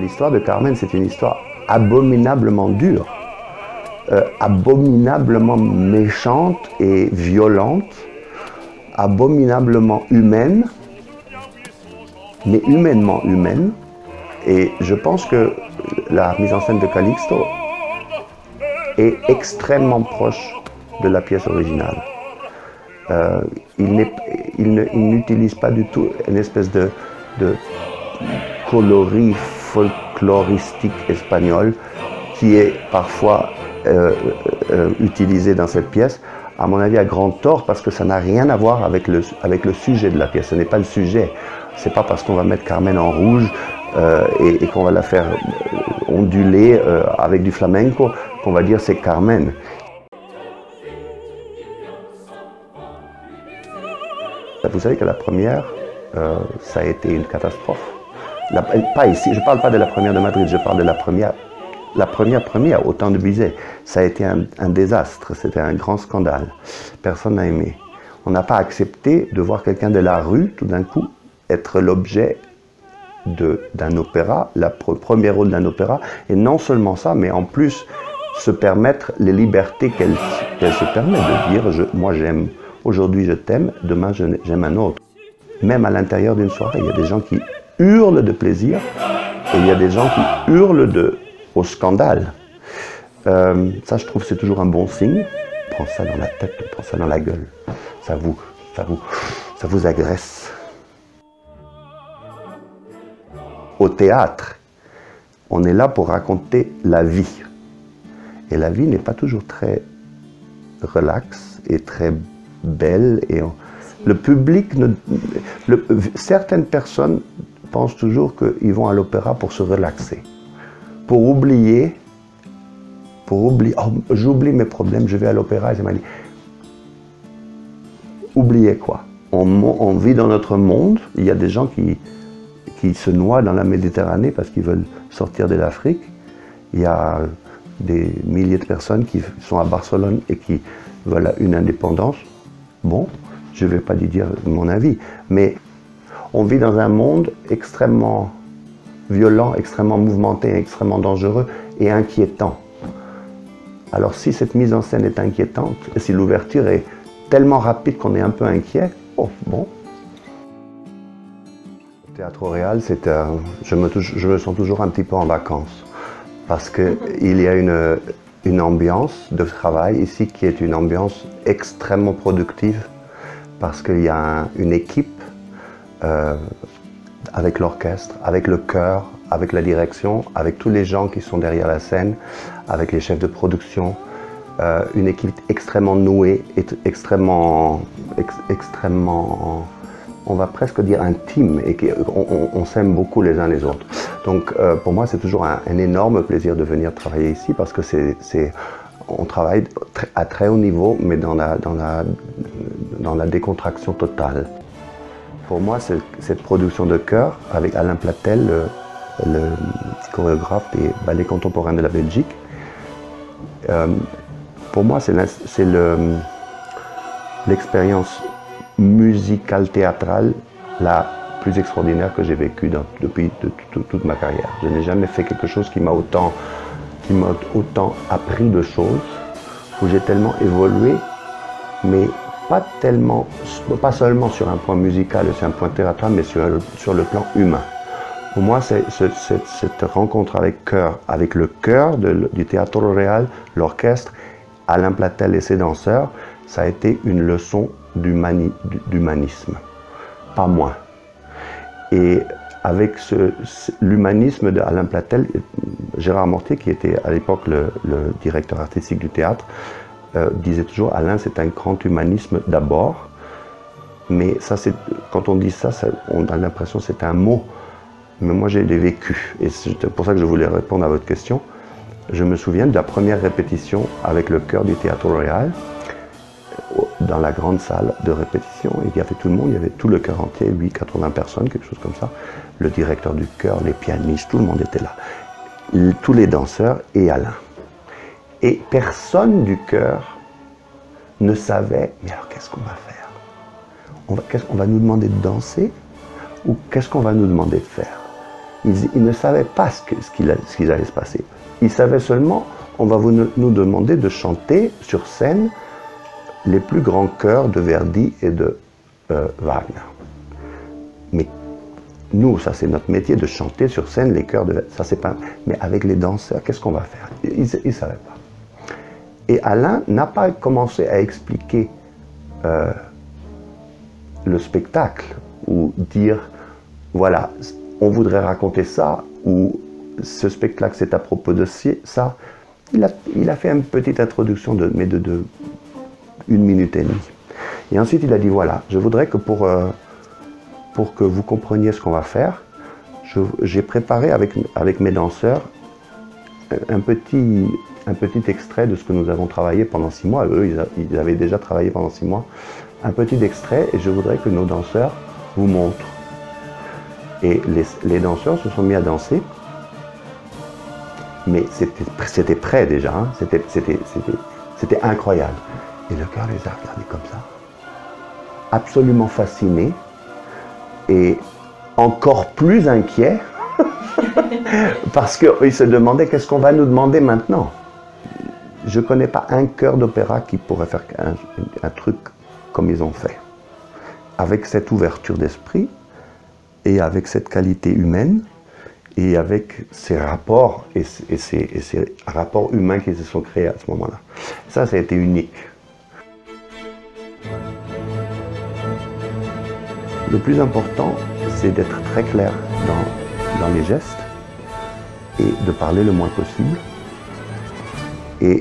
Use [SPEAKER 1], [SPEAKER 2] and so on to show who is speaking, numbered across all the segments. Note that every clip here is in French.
[SPEAKER 1] L'histoire de Carmen, c'est une histoire abominablement dure, abominablement méchante et violente, abominablement humaine, mais humainement humaine. Et je pense que la mise en scène de Calixto est extrêmement proche de la pièce originale. Il n'utilise pas du tout une espèce de coloris folkloristique espagnol qui est parfois utilisé dans cette pièce, à mon avis à grand tort, parce que ça n'a rien à voir avec le sujet de la pièce. Ce n'est pas le sujet. C'est pas parce qu'on va mettre Carmen en rouge et qu'on va la faire onduler avec du flamenco qu'on va dire c'est Carmen. Vous savez que la première, ça a été une catastrophe. Pas ici, je ne parle pas de la première de Madrid, je parle de la première au temps de Bizet. Ça a été un désastre, c'était un grand scandale. Personne n'a aimé. On n'a pas accepté de voir quelqu'un de la rue, tout d'un coup, être l'objet d'un opéra, le premier rôle d'un opéra. Et non seulement ça, mais en plus se permettre les libertés qu'elle se permet de dire, moi j'aime, aujourd'hui je t'aime, demain j'aime un autre. Même à l'intérieur d'une soirée, il y a des gens qui hurlent de plaisir et il y a des gens qui hurlent au scandale. Ça, je trouve, c'est toujours un bon signe. Prends ça dans la tête, prends ça dans la gueule. Ça vous agresse. Au théâtre, on est là pour raconter la vie. Et la vie n'est pas toujours très relaxe et très belle. Et le public, certaines personnes pensent toujours qu'ils vont à l'opéra pour se relaxer, pour oublier, oh, j'oublie mes problèmes, je vais à l'opéra et c'est mal. Oubliez quoi? On vit dans notre monde, il y a des gens qui se noient dans la Méditerranée parce qu'ils veulent sortir de l'Afrique. Il y a des milliers de personnes qui sont à Barcelone et qui veulent une indépendance. Bon, je ne vais pas dire mon avis, mais on vit dans un monde extrêmement violent, extrêmement mouvementé, extrêmement dangereux et inquiétant. Alors si cette mise en scène est inquiétante, et si l'ouverture est tellement rapide qu'on est un peu inquiet, oh, bon. Le Théâtre Réal, je me sens toujours un petit peu en vacances, parce qu'il y a une ambiance de travail ici qui est une ambiance extrêmement productive, parce qu'il y a une équipe avec l'orchestre, avec le chœur, avec la direction, avec tous les gens qui sont derrière la scène, avec les chefs de production, une équipe extrêmement nouée, extrêmement, on va presque dire intime, et on s'aime beaucoup les uns les autres. Donc pour moi c'est toujours un énorme plaisir de venir travailler ici, parce que on travaille à très haut niveau, mais dans la décontraction totale. Pour moi, cette production de chœur, avec Alain Platel, le chorégraphe des ballets contemporains de la Belgique, pour moi, c'est l'expérience musicale théâtrale la plus extraordinaire que j'ai vécue depuis toute ma carrière. Je n'ai jamais fait quelque chose qui m'a autant appris de choses, où j'ai tellement évolué, mais pas seulement sur un point musical et sur un point théâtral, mais sur le plan humain. Pour moi, cette rencontre avec le chœur du Théâtre Réal, l'orchestre, Alain Platel et ses danseurs, ça a été une leçon d'humanisme, pas moins. Et avec l'humanisme d'Alain Platel, Gérard Mortier, qui était à l'époque le directeur artistique du théâtre, disait toujours, Alain, c'est un grand humanisme d'abord, mais ça, quand on dit ça, on a l'impression que c'est un mot, mais moi j'ai vécu, et c'est pour ça que je voulais répondre à votre question. Je me souviens de la première répétition avec le chœur du Théâtre Réal, dans la grande salle de répétition, et il y avait tout le monde, il y avait tout le chœur entier, 80 personnes, quelque chose comme ça, le directeur du chœur, les pianistes, tout le monde était là, tous les danseurs et Alain. Et personne du chœur ne savait, mais alors qu'est-ce qu'on va faire? On va nous demander de danser ou qu'est-ce qu'on va nous demander de faire? Ils ne savaient pas ce qui allait se passer. Ils savaient seulement, on va nous demander de chanter sur scène les plus grands chœurs de Verdi et de Wagner. Mais nous, ça c'est notre métier de chanter sur scène les chœurs de Verdi. Ça c'est pas. Mais avec les danseurs, qu'est-ce qu'on va faire? Ils ne savaient pas. Et Alain n'a pas commencé à expliquer le spectacle ou dire, voilà, on voudrait raconter ça, ou ce spectacle c'est à propos de ça. Il a fait une petite introduction de 1 minute et demie. Et ensuite il a dit, voilà, je voudrais que pour que vous compreniez ce qu'on va faire, j'ai préparé avec mes danseurs un petit extrait de ce que nous avons travaillé pendant 6 mois. Eux, ils avaient déjà travaillé pendant 6 mois. Un petit extrait, et je voudrais que nos danseurs vous montrent. Et les danseurs se sont mis à danser, mais c'était prêt déjà, hein. C'était incroyable. Et le chœur les a regardés comme ça, absolument fascinés, et encore plus inquiets, parce qu'ils se demandaient qu'est-ce qu'on va nous demander maintenant. Je ne connais pas un chœur d'opéra qui pourrait faire un truc comme ils ont fait, avec cette ouverture d'esprit, et avec cette qualité humaine, et avec ces rapports, et ces rapports humains qui se sont créés à ce moment-là. Ça a été unique. Le plus important, c'est d'être très clair dans les gestes, et de parler le moins possible. Et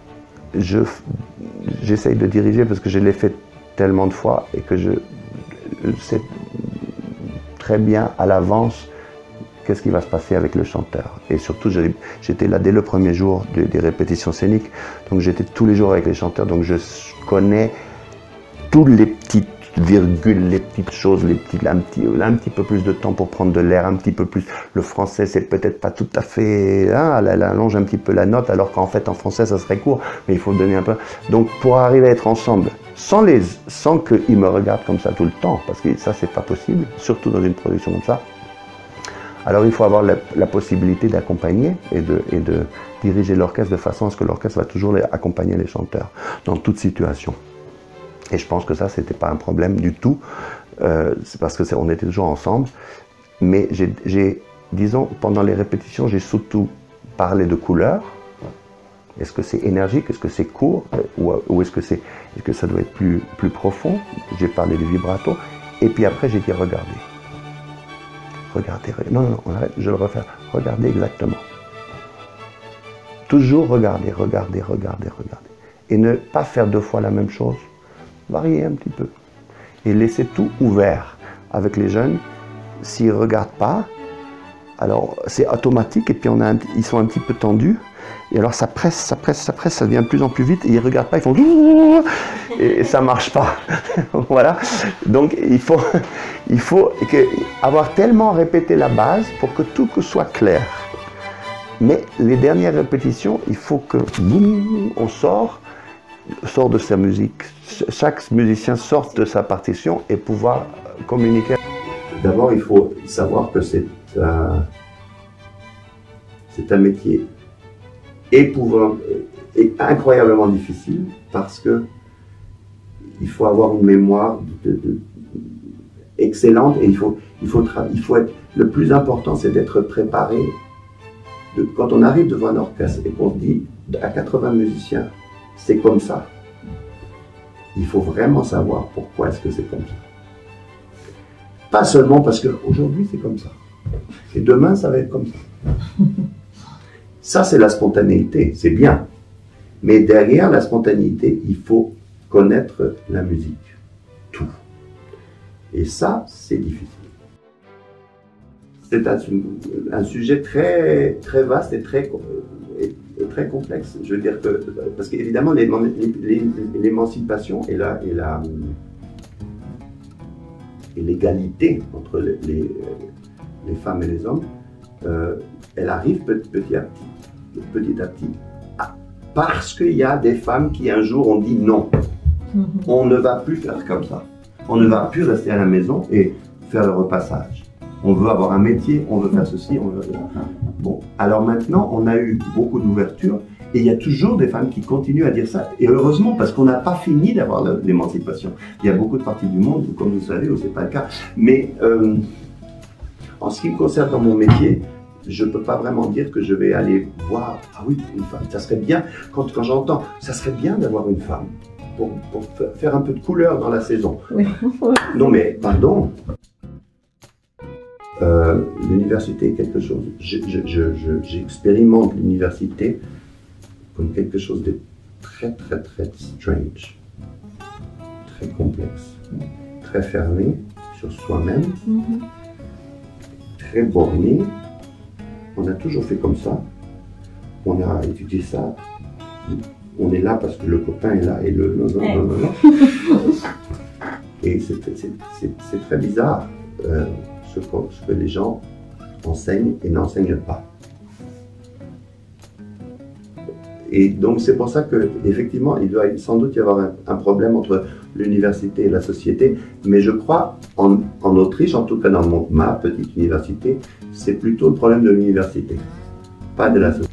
[SPEAKER 1] j'essaye de diriger parce que je l'ai fait tellement de fois, et que je sais très bien à l'avance qu'est-ce qui va se passer avec le chanteur. Et surtout, j'étais là dès le premier jour des répétitions scéniques, donc j'étais tous les jours avec les chanteurs, donc je connais toutes les petites virgules, les petites choses, un petit peu plus de temps pour prendre de l'air, un petit peu plus. Le français, c'est peut-être pas tout à fait, hein, elle allonge un petit peu la note, alors qu'en fait en français ça serait court, mais il faut donner un peu. Donc pour arriver à être ensemble, sans qu'ils me regardent comme ça tout le temps, parce que ça c'est pas possible, surtout dans une production comme ça. Alors il faut avoir la possibilité d'accompagner et de diriger l'orchestre de façon à ce que l'orchestre va toujours accompagner les chanteurs dans toute situation. Et je pense que ça, c'était pas un problème du tout, c'est parce qu'on était toujours ensemble. Mais disons, pendant les répétitions, j'ai surtout parlé de couleurs. Est-ce que c'est énergique? Est-ce que c'est court? Ou est-ce que ça doit être plus profond? J'ai parlé du vibrato. Et puis après, j'ai dit, regardez. Regardez. Non, on arrête, je le refais. Regardez exactement. Toujours regarder. Et ne pas faire 2 fois la même chose. Varier un petit peu. Et laisser tout ouvert. Avec les jeunes, s'ils ne regardent pas, alors c'est automatique, et puis ils sont un petit peu tendus. Et alors ça presse, ça devient de plus en plus vite, et ils ne regardent pas, ils font et ça ne marche pas. Voilà. Donc il faut avoir tellement répété la base pour que tout soit clair. Mais les dernières répétitions, il faut que boum, on sort de sa musique. Chaque musicien sort de sa partition et pouvoir communiquer. D'abord, il faut savoir que c'est un métier épouvantable et incroyablement difficile, parce que il faut avoir une mémoire excellente, et il faut être. Le plus important, c'est d'être préparé. Quand on arrive devant un orchestre et qu'on dit à 80 musiciens, c'est comme ça. Il faut vraiment savoir pourquoi est-ce que c'est comme ça. Pas seulement parce qu'aujourd'hui c'est comme ça. Et demain ça va être comme ça. Ça c'est la spontanéité, c'est bien. Mais derrière la spontanéité, il faut connaître la musique. Tout. Et ça, c'est difficile. C'est un sujet très, très vaste et très complexe. Je veux dire que, parce qu'évidemment, l'émancipation et l'égalité entre les femmes et les hommes, elle arrive petit à petit, parce qu'il y a des femmes qui un jour ont dit non, on ne va plus faire comme ça, on ne va plus rester à la maison et faire le repassage. on veut avoir un métier, on veut faire ceci, on veut... Bon, alors maintenant, on a eu beaucoup d'ouverture, et il y a toujours des femmes qui continuent à dire ça, et heureusement, parce qu'on n'a pas fini d'avoir l'émancipation. Il y a beaucoup de parties du monde, où, comme vous savez, où ce n'est pas le cas. Mais en ce qui me concerne dans mon métier, je ne peux pas vraiment dire que je vais aller voir, ah oui, une femme, ça serait bien, quand j'entends, ça serait bien d'avoir une femme, pour faire un peu de couleur dans la saison. Oui. Non mais, pardon, l'université est quelque chose, j'expérimente l'université comme quelque chose de très très très strange, très complexe, très fermé sur soi-même, très borné. On a toujours fait comme ça, on a étudié ça, on est là parce que le copain est là et le non. Et c'est très bizarre ce que les gens enseignent et n'enseignent pas. Et donc c'est pour ça qu'effectivement il doit sans doute y avoir un problème entre l'université et la société, mais je crois en Autriche, en tout cas dans ma petite université, c'est plutôt le problème de l'université, pas de la société.